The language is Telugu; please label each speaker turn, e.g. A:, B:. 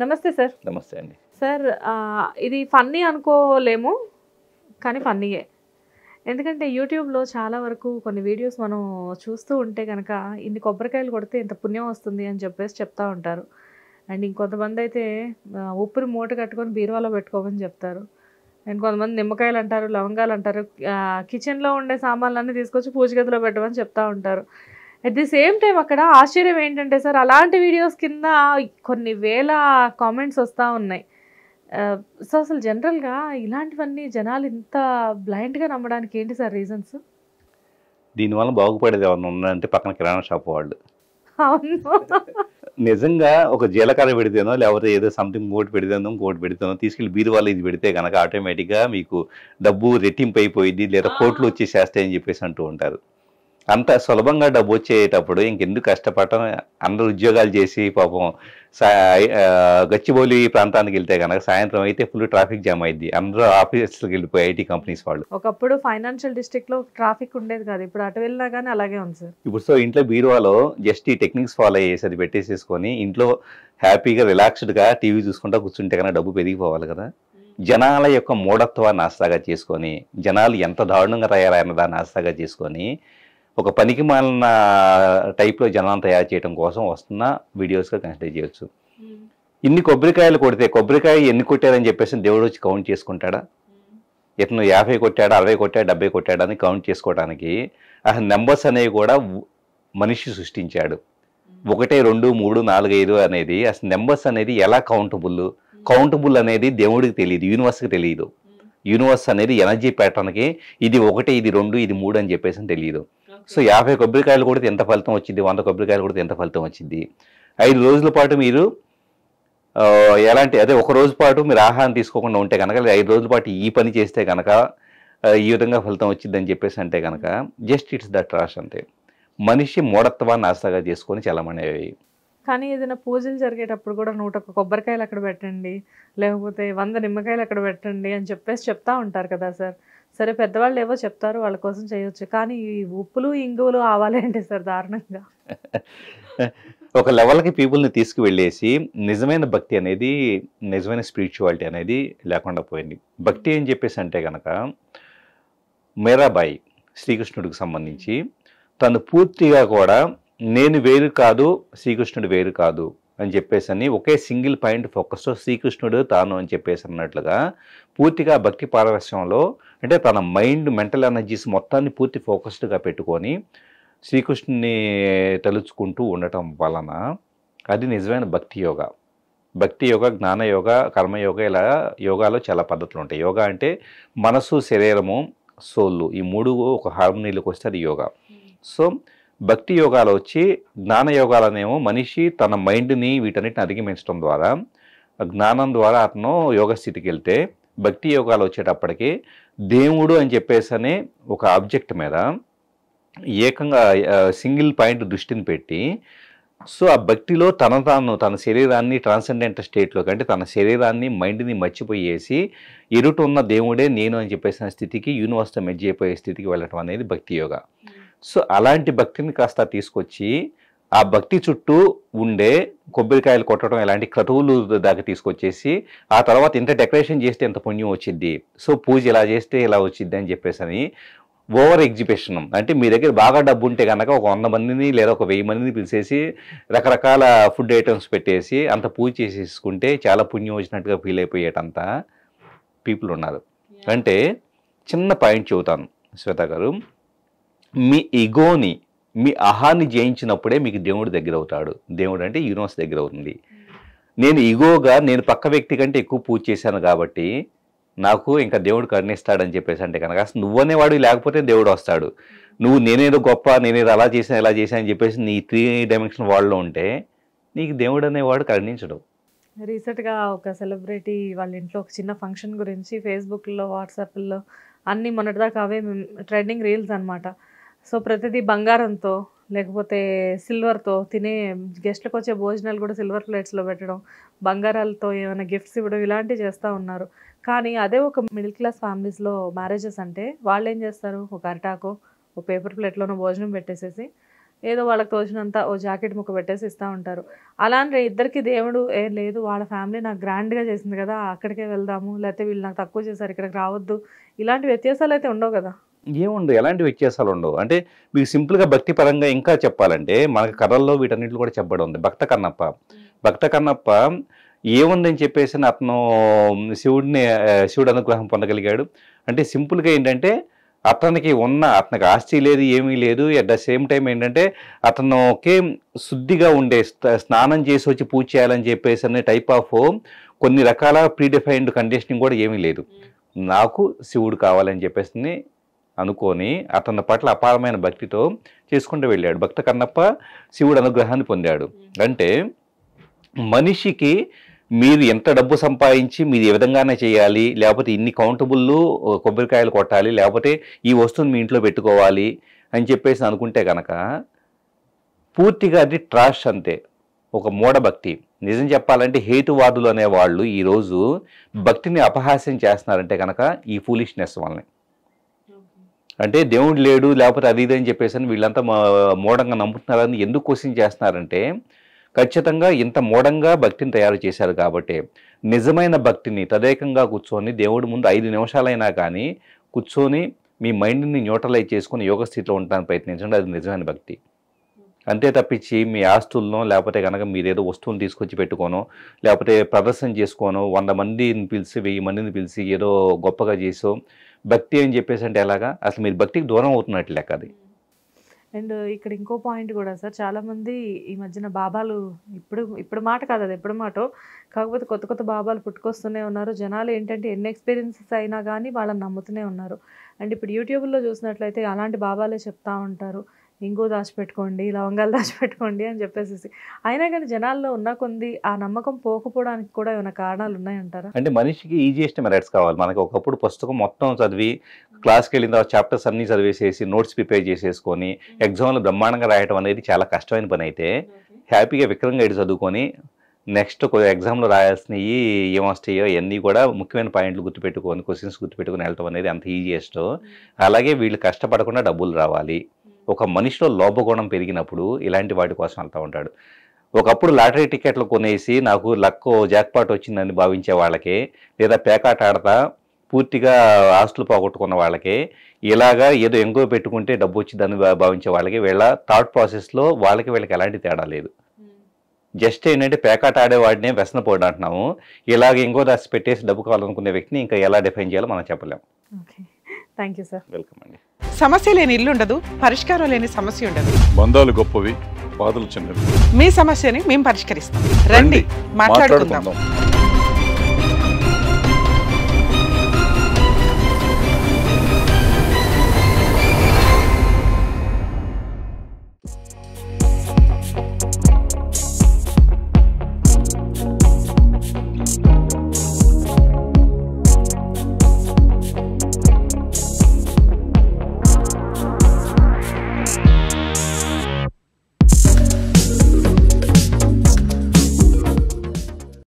A: నమస్తే సార్.
B: నమస్తే అండి.
A: సార్ ఇది ఫన్నీ అనుకోలేము, కానీ ఫన్నీయే. ఎందుకంటే యూట్యూబ్‌లో చాలా వరకు కొన్ని వీడియోస్ మనం చూస్తూ ఉంటే గనక, ఇన్ని కొబ్బరికాయలు కొడితే ఇంత పుణ్యం వస్తుంది అని చెప్పేసి చెప్తా ఉంటారు. అండ్ ఇంకొంతమందయితే ఉప్పుని మూట కట్టుకొని బీరువాలో పెట్టుకోమని చెప్తారు. అండ్ కొంతమంది నిమ్మకాయలంటారు, లవంగాలంటారు, కిచెన్‌లో ఉండే సామాన్లన్నీ తీసుకొచ్చి పూజ గదిలో పెట్టమని చెప్తా ఉంటారు. అట్ ది సేమ్ టైమ్ అక్కడ ఆశ్చర్యం ఏంటంటే సార్, అలాంటి వీడియోస్ కింద కొన్ని వేల కామెంట్స్ వస్తూ ఉన్నాయి. సో అసలు జనరల్‌గా ఇలాంటివన్నీ జనాలు ఇంత బ్లైండ్‌గా నమ్మడానికి ఏంటి సార్ రీజన్స్?
B: దీనివల్ల బాగుపడేది ఎవరైనా ఉన్నారంటే పక్కన కిరాణా షాప్ వాళ్ళు.
A: అవును.
B: నిజంగా ఒక జీలకర్ర పెడితేనో, లేకపోతే ఏదో సంథింగ్ ఇంకోటి పెడితేనో, ఇంకోటి పెడితేనో తీసుకెళ్ళి బీరువాలో ఇది పెడితే గనక ఆటోమేటిక్‌గా మీకు డబ్బు రెట్టింపు అయిపోయిద్ది, లేదా కోట్లు వచ్చేసేస్తాయని చెప్పేసి అంటూ ఉంటారు. అంత సులభంగా డబ్బు వచ్చేటప్పుడు ఇంకెందుకు కష్టపడటం, అందరూ ఉద్యోగాలు చేసి పాపం గచ్చిబౌలి ప్రాంతానికి వెళ్తే కనుక సాయంత్రం అయితే ఫుల్ ట్రాఫిక్ జామ్ అయింది, అందరూ ఆఫీసులకు వెళ్ళిపోయి ఐటీ కంపెనీస్ వాళ్ళు.
A: ఒకప్పుడు ఫైనాన్షియల్ డిస్ట్రిక్ట్లో ట్రాఫిక్ ఉండేది కాదు, ఇప్పుడు అటు వెళ్ళినా కానీ అలాగే ఉంది సార్.
B: ఇప్పుడు సో ఇంట్లో బీరువాలో జస్ట్ ఈ టెక్నిక్స్ ఫాలో అయ్యేసి అది పెట్టేసేసుకొని ఇంట్లో హ్యాపీగా రిలాక్స్డ్గా టీవీ చూసుకుంటా కూర్చుంటే కన్నా డబ్బు పెరిగిపోవాలి కదా. జనాల యొక్క మూఢత్వాన్ని ఆస్తాగా చేసుకొని, జనాలు ఎంత దారుణంగా తయారైన దాన్ని ఆస్తాగా చేసుకొని, ఒక పనికి మాలిన టైప్లో జనాలను తయారు చేయడం కోసం వస్తున్న వీడియోస్గా కన్సిడర్ చేయొచ్చు. ఇన్ని కొబ్బరికాయలు కొడితే కొబ్బరికాయ ఎన్ని కొట్టారని చెప్పేసి దేవుడు వచ్చి కౌంట్ చేసుకుంటాడా? ఇతను 50 కొట్టాడా, 60 కొట్టాడా, 70 కొట్టాడా అని కౌంట్ చేసుకోవడానికి అసలు నెంబర్స్ అనేవి కూడా మనిషి సృష్టించాడు. 1, 2, 3, 4, 5 అనేది అసలు నెంబర్స్ అనేది ఎలా కౌంటబుల్ అనేది దేవుడికి తెలియదు, యూనివర్స్కి తెలియదు. యూనివర్స్ అనేది ఎనర్జీ ప్యాటర్న్కి ఇది 1, ఇది 2, ఇది 3 అని చెప్పేసి తెలియదు. సో 50 కొబ్బరికాయలు కొడితే ఎంత ఫలితం వచ్చింది, 100 కొబ్బరికాయలు కొడితే ఎంత ఫలితం వచ్చింది. 5 రోజుల పాటు మీరు అదే ఒక రోజు పాటు మీరు ఆహారం తీసుకోకుండా ఉంటే కనుక, 5 రోజుల పాటు ఈ పని చేస్తే కనుక ఈ విధంగా ఫలితం వచ్చిందని చెప్పేసి అంటే కనుక జస్ట్ ఇట్స్ దట్ రాష్ అంతే. మనిషి మూఢత్వాన్ని ఆశగా చేసుకొని చాలామంది.
A: కానీ ఏదైనా పూజలు జరిగేటప్పుడు కూడా 101 కొబ్బరికాయలు అక్కడ పెట్టండి, లేకపోతే 100 నిమ్మకాయలు అక్కడ పెట్టండి అని చెప్పేసి చెప్తా ఉంటారు కదా సార్. సరే పెద్దవాళ్ళు ఏవో చెప్తారు, వాళ్ళ కోసం చేయొచ్చు, కానీ ఈ ఉప్పులు ఇంగువలు ఆవాలు ఏంటి సార్ దారుణంగా?
B: ఒక లెవెల్కి పీపుల్ని తీసుకువెళ్ళేసి నిజమైన భక్తి అనేది, నిజమైన స్పిరిచువాలిటీ అనేది లేకుండా పోయింది. భక్తి అని చెప్పేసి అంటే కనుక మీరాబాయి శ్రీకృష్ణుడికి సంబంధించి తను పూర్తిగా కూడా నేను వేరు కాదు, శ్రీకృష్ణుడు వేరు కాదు అని చెప్పేసి అని ఒకే సింగిల్ పాయింట్ ఫోకస్తో శ్రీకృష్ణుడు తాను అని చెప్పేసి అన్నట్లుగా పూర్తిగా భక్తి పారవశ్యంలో, అంటే తన మెంటల్ ఎనర్జీస్ మొత్తాన్ని పూర్తి ఫోకస్డ్గా పెట్టుకొని శ్రీకృష్ణుని తలుచుకుంటూ ఉండటం వలన అది నిజమైన భక్తి యోగా. భక్తి యోగా, జ్ఞానయోగ, కర్మయోగ, ఇలా యోగాలో చాలా పద్ధతులు ఉంటాయి. యోగా అంటే మనసు, శరీరము, సోళ్ళు ఈ 3 ఒక హార్మనీలోకి వస్తే అది యోగా. సో భక్తి యోగాలు వచ్చి, జ్ఞాన యోగాలనేమో మనిషి తన మైండ్ని వీటన్నిటిని అధిగమించడం ద్వారా, జ్ఞానం ద్వారా అతను యోగ స్థితికి వెళ్తే, భక్తి యోగాలు వచ్చేటప్పటికి దేవుడు అని చెప్పేసి అనే ఒక ఆబ్జెక్ట్ మీద ఏకంగా సింగిల్ పాయింట్ దృష్టిని పెట్టి, సో ఆ భక్తిలో తన శరీరాన్ని ట్రాన్సెండెంట్ స్టేట్లోకి, అంటే తన శరీరాన్ని మైండ్ని మర్చిపోయేసి ఎరుట ఉన్న దేవుడే నేను అని చెప్పేసిన స్థితికి, యూనివర్స్తో మెర్జ్ అయిపోయే స్థితికి వెళ్ళటం అనేది భక్తి యోగా. సో అలాంటి భక్తిని కాస్త తీసుకొచ్చి ఆ భక్తి చుట్టూ ఉండే కొబ్బరికాయలు కొట్టడం ఇలాంటి క్రతువులు దాకా తీసుకొచ్చేసి, ఆ తర్వాత ఇంత డెకరేషన్ చేస్తే ఎంత పుణ్యం వచ్చింది, సో పూజ ఇలా చేస్తే ఇలా వచ్చింది అని చెప్పేసి అని ఓవర్ ఎగ్జిబిషన్. అంటే మీ దగ్గర బాగా డబ్బు ఉంటే కనుక ఒక 100 మందిని లేదా ఒక 1000 మందిని పిలిచేసి రకరకాల ఫుడ్ ఐటమ్స్ పెట్టేసి అంత పూజ చేసేసుకుంటే చాలా పుణ్యం వచ్చినట్టుగా ఫీల్ అయిపోయేటంత పీపుల్ ఉన్నారు. అంటే చిన్న పాయింట్ చెబుతాను శ్వేత గారు, మీ ఈగోని, మీ అహాన్ని జయించినప్పుడే మీకు దేవుడు దగ్గర అవుతాడు. దేవుడు అంటే యూనివర్స్ దగ్గర అవుతుంది. నేను ఈగోగా నేను పక్క వ్యక్తి కంటే ఎక్కువ పూజ చేశాను కాబట్టి నాకు ఇంకా దేవుడు కరుణిస్తాడని చెప్పేసి అంటే కనుక అసలు నువ్వనేవాడు లేకపోతే దేవుడు వస్తాడు. నువ్వు నేనేదో గొప్ప, నేనేదో అలా చేశాను ఇలా చేశాను అని చెప్పేసి నీ 3 డైమెన్షన్ వరల్డ్లో ఉంటే నీకు దేవుడు అనేవాడు కరుణించడు.
A: రీసెంట్గా ఒక సెలబ్రిటీ వాళ్ళ ఇంట్లో ఒక చిన్న ఫంక్షన్ గురించి ఫేస్బుక్లో, వాట్సాప్లో అన్నీ మొన్నటిదాకా అవే ట్రెండింగ్ రీల్స్ అనమాట. సో ప్రతిదీ బంగారంతో లేకపోతే సిల్వర్తో తినే, గెస్ట్లకు వచ్చే భోజనాలు కూడా సిల్వర్ ప్లేట్స్లో పెట్టడం, బంగారాలతో ఏమైనా గిఫ్ట్స్ ఇవ్వడం, ఇలాంటివి చేస్తూ ఉన్నారు. కానీ అదే ఒక మిడిల్ క్లాస్ ఫ్యామిలీస్లో మ్యారేజెస్ అంటే వాళ్ళు ఏం చేస్తారు, ఒక అరిటాకో ఒక పేపర్ ప్లేట్లోనో భోజనం పెట్టేసేసి ఏదో వాళ్ళకి తోచినంత ఓ జాకెట్ ముక్క పెట్టేసి ఇస్తూ ఉంటారు. అలానే ఇద్దరికి దేవుడు ఏం లేదు, వాళ్ళ ఫ్యామిలీ నాకు గ్రాండ్గా చేసింది కదా అక్కడికే వెళ్దాము, లేకపోతే వీళ్ళు నాకు తక్కువ చేశారు ఇక్కడికి రావద్దు, ఇలాంటి వ్యత్యాసాలు అయితే ఉండవు కదా.
B: ఏముండవు, ఎలాంటి వ్యత్యాసాలు ఉండవు. అంటే మీకు సింపుల్గా భక్తి పరంగా ఇంకా చెప్పాలంటే మనకి కథల్లో వీటన్నిటిలో కూడా చెప్పడం ఉంది. భక్త కన్నప్ప ఏముందని చెప్పేసి అతను శివుడు అనుగ్రహం పొందగలిగాడు. అంటే సింపుల్గా ఏంటంటే అతనికి ఆస్తి లేదు, ఏమీ లేదు. అట్ ద సేమ్ టైం ఏంటంటే అతనుకే శుద్ధిగా ఉండే స్నానం చేసి వచ్చి పూజ చేయాలని చెప్పేసి అనే టైప్ ఆఫ్ కొన్ని రకాల ప్రీడిఫైన్డ్ కండిషనింగ్ కూడా ఏమీ లేదు. నాకు శివుడు కావాలని చెప్పేసి అనుకొని అతని పట్ల అపారమైన భక్తితో చేసుకుంటూ వెళ్ళాడు. భక్త కన్నప్ప శివుడు అనుగ్రహాన్ని పొందాడు. అంటే మనిషికి మీరు ఎంత డబ్బు సంపాదించి మీరు ఏ విధంగానే చేయాలి, లేకపోతే ఇన్ని కౌంటబుల్లు కొబ్బరికాయలు కొట్టాలి, లేకపోతే ఈ వస్తువుని మీ ఇంట్లో పెట్టుకోవాలి అని చెప్పేసి అనుకుంటే కనుక పూర్తిగా అది ట్రాష్ అంతే, ఒక మూఢభక్తి. నిజం చెప్పాలంటే హేతువాదులు అనేవాళ్ళు ఈరోజు భక్తిని అపహాస్యం చేస్తున్నారంటే కనుక ఈ ఫూలిష్నెస్ వల్లనే. అంటే దేవుడు లేడు లేకపోతే అది ఇది అని చెప్పేసి వీళ్ళంతా మూఢంగా నమ్ముతున్నారని ఎందుకు క్వశ్చన్ చేస్తున్నారంటే ఖచ్చితంగా ఇంత మూఢంగా భక్తిని తయారు చేశారు కాబట్టి. నిజమైన భక్తిని తదేకంగా కూర్చొని దేవుడి ముందు 5 నిమిషాలైనా కానీ కూర్చొని మీ మైండ్ని న్యూట్రలైజ్ చేసుకుని యోగ స్థితిలో ఉండడానికి ప్రయత్నించండి, అది నిజమైన భక్తి. అంతే తప్పించి మీ ఆస్తులను లేకపోతే కనుక మీరేదో వస్తువులు తీసుకొచ్చి పెట్టుకోనో లేకపోతే ప్రదర్శన చేసుకోనో 100 మందిని పిలిచి 1000 మందిని పిలిచి ఏదో గొప్పగా చేసో భక్తి అని చెప్పేసి అంటే ఎలాగా? అసలు మీరు భక్తికి దూరం అవుతున్నట్లు లెక్క అది.
A: అండ్ ఇక్కడ ఇంకో పాయింట్ కూడా సార్, చాలామంది ఈ మధ్యన బాబాలు ఇప్పుడు మాట కాదు, అది ఎప్పుడు మాటో, కాకపోతే కొత్త బాబాలు పుట్టుకొస్తూనే ఉన్నారు. జనాలు ఏంటంటే ఎన్ని ఎక్స్పీరియన్సెస్ అయినా కానీ వాళ్ళని నమ్ముతూనే ఉన్నారు. అండ్ ఇప్పుడు యూట్యూబ్లో చూసినట్లయితే అలాంటి బాబాలే చెప్తా ఉంటారు, ఇంకో దాచిపెట్టుకోండి, లవంగాలు దాచిపెట్టుకోండి అని చెప్పేసి. అయినా కానీ జనాల్లో ఉన్న కొంది ఆ నమ్మకం పోకపోవడానికి కూడా ఏమైనా కారణాలు ఉన్నాయంటారా?
B: అంటే మనిషికి ఈజియెస్ట్ మెథడ్స్ కావాలి. మనకి ఒకప్పుడు పుస్తకం మొత్తం చదివి క్లాస్కి వెళ్ళిన తర్వాత చాప్టర్స్ అన్నీ చదివేసేసి నోట్స్ ప్రిపేర్ చేసేసుకొని ఎగ్జామ్లో బ్రహ్మాండంగా రాయటం అనేది చాలా కష్టమైన పని. అయితే హ్యాపీగా విక్రంగా ఎడి చదువుకొని నెక్స్ట్ ఎగ్జామ్లో రాయాల్సినవి ఏమొస్తాయో ఇవన్నీ కూడా ముఖ్యమైన పాయింట్లు గుర్తుపెట్టుకొని క్వశ్చన్స్ గుర్తుపెట్టుకుని వెళ్ళటం అనేది అంత ఈజియెస్ట్. అలాగే వీళ్ళు కష్టపడకుండా డబ్బులు రావాలి. ఒక మనిషిలో లోపగుణం పెరిగినప్పుడు ఇలాంటి వాటి కోసం వెళ్తూ ఉంటాడు. ఒకప్పుడు లాటరీ టికెట్లు కొనేసి నాకు లక్కో జాక్పాట్ వచ్చిందని భావించే వాళ్ళకే, లేదా పేకాట ఆడతా పూర్తిగా ఆస్తులు పోగొట్టుకున్న వాళ్ళకే, ఇలాగా ఏదో ఎంగో పెట్టుకుంటే డబ్బు వచ్చిందని భావించే వాళ్ళకి వీళ్ళ థాట్ ప్రాసెస్లో వీళ్ళకి ఎలాంటి తేడా లేదు. జస్ట్ ఏంటంటే పేకాట ఆడేవాడినే వ్యసనపోడు అంటున్నాము. ఇలాగ ఎంగో దాచి పెట్టేసి డబ్బు కావాలనుకునే వ్యక్తిని ఇంకా ఎలా డిఫైన్ చేయాలో మనం చెప్పలేము.
A: Okay, thank you sir.
B: Welcome అండి.
C: సమస్య లేని ఇల్లు ఉండదు, పరిష్కారం లేని సమస్య ఉండదు.
D: బంధాలు గొప్పవి, బాధలు చిన్నవి.
C: మీ సమస్యని మేము పరిష్కరిస్తాం. రండి, మాట్లాడుకుందాం.